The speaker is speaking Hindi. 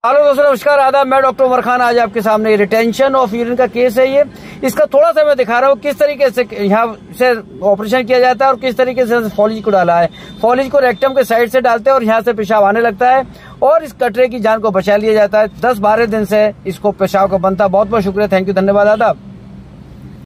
हेलो दोस्तों, नमस्कार, आदाब। मैं डॉक्टर उमर खान आज आपके सामने रिटेंशन ऑफ यूरिन का केस है। ये इसका थोड़ा सा मैं दिखा रहा हूँ किस तरीके से यहाँ से ऑपरेशन किया जाता है और किस तरीके से फॉलिज को डाला है। फॉलिज को रेक्टम के साइड से डालते हैं और यहाँ से पेशाब आने लगता है और इस कटरे की जान को बचा लिया जाता है। 10-12 दिन से इसको पेशाब का बनता है। बहुत बहुत शुक्रिया, थैंक यू, धन्यवाद, आदाब।